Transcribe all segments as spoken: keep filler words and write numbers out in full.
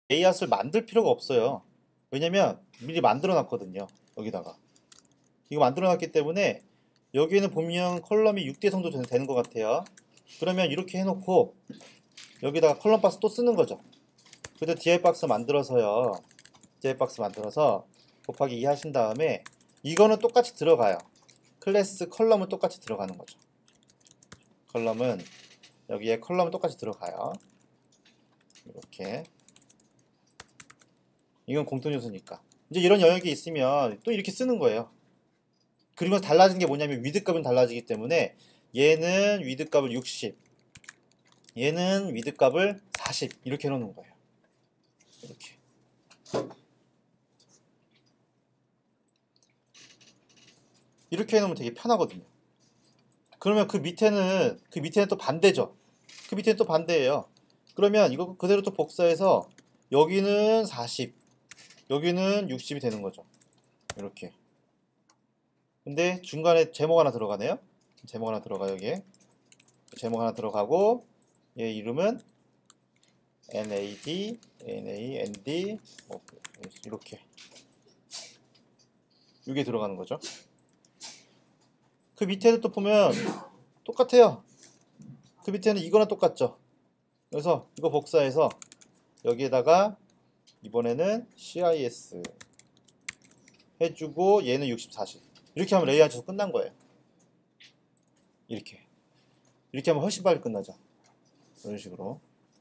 레이아웃을 만들 필요가 없어요. 왜냐면 미리 만들어 놨거든요. 여기다가 이거 만들어 놨기 때문에 여기에는 보면 컬럼이 육 대 정도 되는 것 같아요. 그러면 이렇게 해놓고 여기다가 컬럼 박스 또 쓰는 거죠. 그래도 디아이 박스 만들어서요. 디아이 박스 만들어서 곱하기 이 하신 다음에 이거는 똑같이 들어가요. 클래스 컬럼은 똑같이 들어가는 거죠. 컬럼은 여기에 컬럼은 똑같이 들어가요. 이렇게. 이건 공통 요소니까. 이제 이런 영역이 있으면 또 이렇게 쓰는 거예요. 그리고 달라진 게 뭐냐면 위드 값은 달라지기 때문에 얘는 위드 값을 육십, 얘는 위드 값을 사십 이렇게 해놓는 거예요. 이렇게. 이렇게 해놓으면 되게 편하거든요. 그러면 그 밑에는 그 밑에는 또 반대죠. 그 밑에는 또 반대예요. 그러면 이거 그대로 또 복사해서 여기는 사십, 여기는 육십이 되는 거죠. 이렇게. 근데 중간에 제목 하나 들어가네요. 제목 하나 들어가 여기에. 제목 하나 들어가고 얘 이름은 nad, nad, 뭐 이렇게. 이게 들어가는 거죠. 그 밑에도 또 보면 똑같아요. 그 밑에는 이거랑 똑같죠. 그래서 이거 복사해서 여기에다가 이번에는 cis 해주고 얘는 육십, 사십 이렇게 하면 레이아웃에서 끝난 거예요. 이렇게 이렇게 하면 훨씬 빨리 끝나죠. 이런 식으로.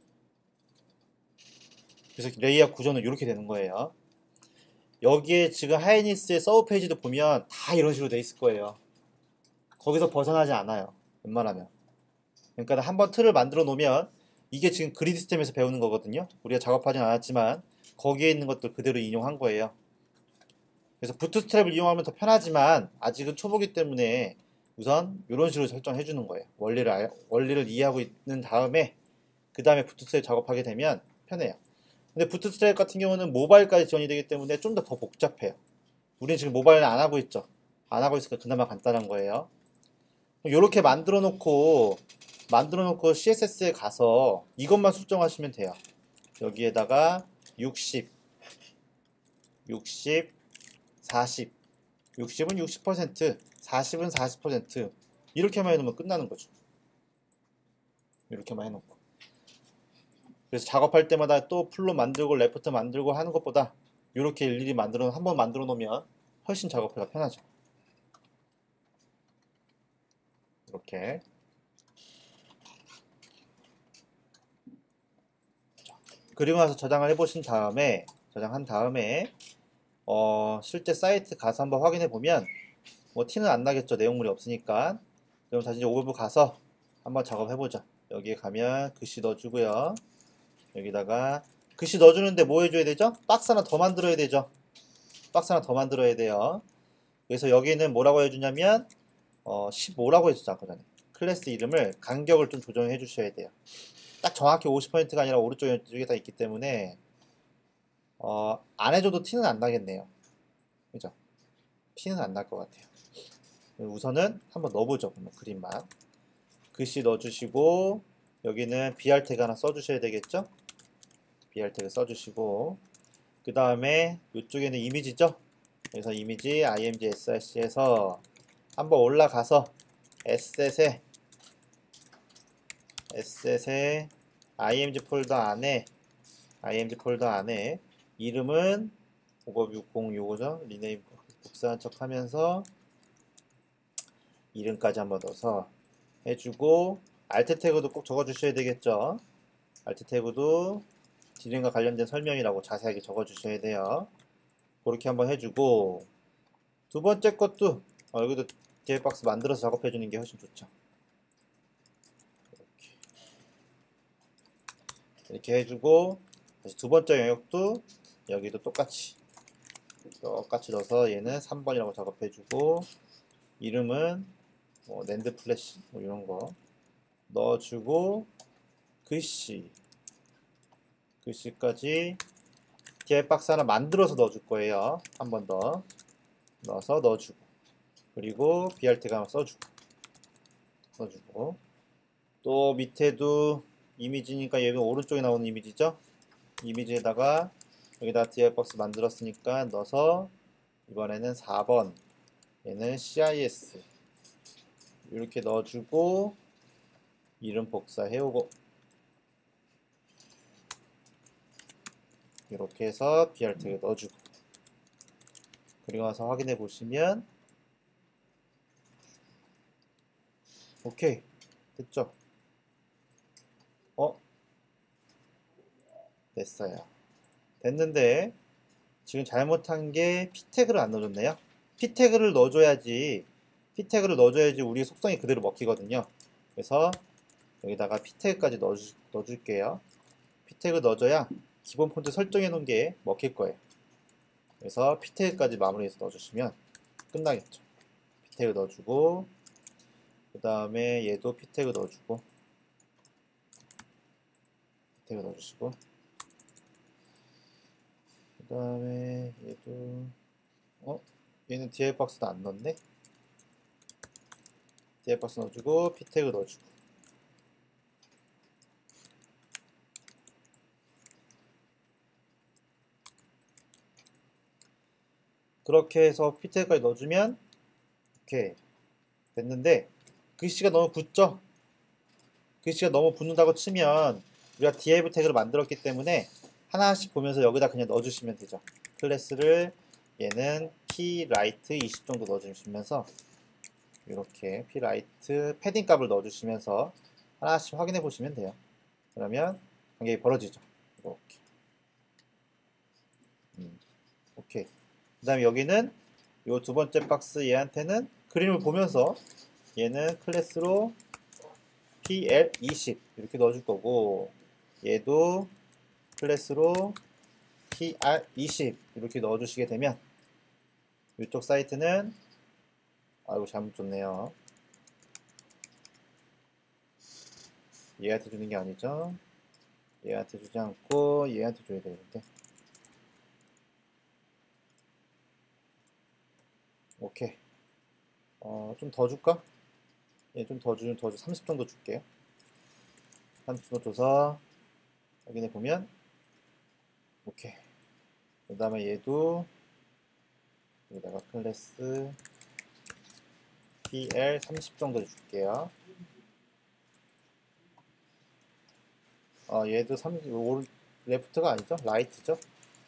그래서 레이아웃 구조는 이렇게 되는 거예요. 여기에 지금 하이니스의 서브 페이지도 보면 다 이런 식으로 돼 있을 거예요. 거기서 벗어나지 않아요. 웬만하면. 그러니까 한번 틀을 만들어 놓으면 이게 지금 그리드 시스템에서 배우는 거거든요. 우리가 작업하진 않았지만 거기에 있는 것들 그대로 인용한 거예요. 그래서 부트스트랩을 이용하면 더 편하지만 아직은 초보기 때문에 우선 이런 식으로 설정해 주는 거예요. 원리를 알, 원리를 이해하고 있는 다음에 그 다음에 부트스트랩 작업하게 되면 편해요. 근데 부트스트랩 같은 경우는 모바일까지 지원이 되기 때문에 좀 더 더 복잡해요. 우리는 지금 모바일은 안 하고 있죠. 안 하고 있으니까 그나마 간단한 거예요. 이렇게 만들어 놓고 만들어 놓고 씨에스에스에 가서 이것만 수정하시면 돼요. 여기에다가 육십, 육십, 사십, 육십은 육십 퍼센트, 사십은 사십 퍼센트 이렇게만 해놓으면 끝나는 거죠. 이렇게만 해놓고. 그래서 작업할 때마다 또 풀로 만들고 레프트 만들고 하는 것보다 이렇게 일일이 만들어 한번 만들어 놓으면 훨씬 작업하기가 편하죠. 이렇게. 그리고 나서 저장을 해보신 다음에 저장한 다음에 어, 실제 사이트 가서 한번 확인해 보면 뭐 티는 안 나겠죠. 내용물이 없으니까. 그럼 다시 이제 오버뷰 가서 한번 작업해 보죠. 여기에 가면 글씨 넣어주고요. 여기다가 글씨 넣어주는데 뭐 해줘야 되죠? 박스 하나 더 만들어야 되죠. 박스 하나 더 만들어야 돼요. 그래서 여기는 뭐라고 해주냐면 어, 십오라고 했었죠. 아까 전에. 클래스 이름을 간격을 좀 조정해 주셔야 돼요. 딱 정확히 오십 퍼센트가 아니라 오른쪽에 다 있기 때문에 어, 안 해줘도 티는 안 나겠네요. 그죠? 티는 안 날 것 같아요. 우선은 한번 넣어보죠. 그림만. 글씨 넣어주시고 여기는 비알 태그 하나 써주셔야 되겠죠? 비알 태그 써주시고 그 다음에 이쪽에는 이미지죠? 그래서 이미지 img src에서 한번 올라가서 에셋에 에셋에 img 폴더 안에 img 폴더 안에 이름은 오버뷰 요거죠. 리네임 복사한 척 하면서 이름까지 한번 넣어서 해주고 알트 태그도 꼭 적어주셔야 되겠죠. 알트 태그도 디램과 관련된 설명이라고 자세하게 적어주셔야 돼요. 그렇게 한번 해주고 두 번째 것도 어, 여기도 디아이 박스 만들어서 작업해주는 게 훨씬 좋죠. 이렇게, 이렇게 해주고 다시 두 번째 영역도 여기도 똑같이 똑같이 넣어서 얘는 삼 번이라고 작업해주고 이름은 뭐 랜드 플래시 뭐 이런 거 넣어주고 글씨 글씨까지 디아이 박스 하나 만들어서 넣어줄 거예요. 한 번 더 넣어서 넣어주고 그리고 비알 태그 하나 써주고 써주고 또 밑에도 이미지니까 얘는 오른쪽에 나오는 이미지죠. 이미지에다가 여기다 디아이박스 만들었으니까 넣어서 이번에는 사 번 얘는 씨아이에스 이렇게 넣어주고 이름 복사해오고 이렇게 해서 비알 태그 넣어주고 그리고 나서 확인해 보시면 오케이 됐죠? 어? 됐어요. 됐는데 지금 잘못한 게 p 태그를 안 넣어줬네요. p 태그를 넣어줘야지 p 태그를 넣어줘야지 우리 속성이 그대로 먹히거든요. 그래서 여기다가 p 태그까지 넣어주, 넣어줄게요. p 태그 넣어줘야 기본 폰트 설정해 놓은 게 먹힐 거예요. 그래서 p 태그까지 마무리해서 넣어주시면 끝나겠죠. p 태그 넣어주고 그 다음에 얘도 p 태그 넣어주고 p 태그 넣어주시고 그 다음에 얘도 어? 얘는 디아이박스도 안 넣었네? 디아이박스 넣어주고 p 태그 넣어주고 그렇게 해서 p 태그까지 넣어주면 오케이 됐는데 글씨가 너무 붙죠? 글씨가 너무 붙는다고 치면 우리가 div 태그를 만들었기 때문에 하나씩 보면서 여기다 그냥 넣어주시면 되죠. 클래스를 얘는 pwrite 이십 정도 넣어주시면서 이렇게 pwrite 패딩 값을 넣어주시면서 하나씩 확인해 보시면 돼요. 그러면 관계가 벌어지죠. 이렇게. 음, 오케이. 그 다음에 여기는 이 두 번째 박스 얘한테는 그림을 보면서 얘는 클래스로 피엘 이십 이렇게 넣어줄 거고 얘도 클래스로 피알 이십 이렇게 넣어주시게 되면 이쪽 사이트는 아이고 잘못 줬네요. 얘한테 주는 게 아니죠. 얘한테 주지 않고 얘한테 줘야 되는데 오케이. 어, 좀 더 줄까? 예, 좀 더 주면 더 주, 삼십 정도 줄게요. 삼십 정도 줘서 확인해 보면 오케이. 그 다음에 얘도 여기다가 클래스 피엘 삼십 정도 줄게요. 어, 얘도 삼십, 오, 레프트가 아니죠? 라이트죠?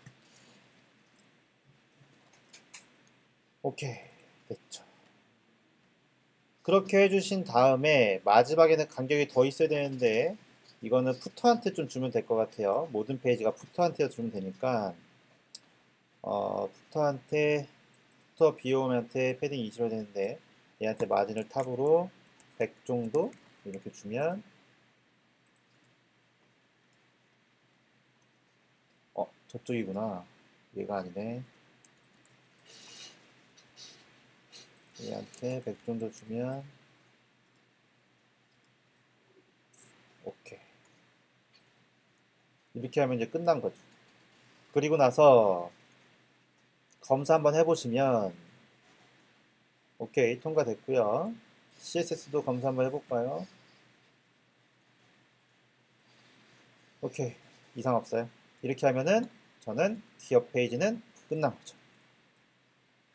오케이. 됐죠. 그렇게 해주신 다음에 마지막에는 간격이 더 있어야 되는데 이거는 푸터한테 좀 주면 될 것 같아요. 모든 페이지가 푸터한테 주면 되니까 어, 푸터한테 푸터 비오음한테 패딩 이십 해야 되는데 얘한테 마진을 탑으로 백 정도 이렇게 주면 어 저쪽이구나. 얘가 아니네. 얘한테 백 정도 주면 오케이. 이렇게 하면 이제 끝난 거죠. 그리고 나서 검사 한번 해보시면 오케이 통과됐고요. 씨에스에스도 검사 한번 해볼까요? 오케이 이상 없어요. 이렇게 하면은 저는 기업 페이지는 끝난 거죠.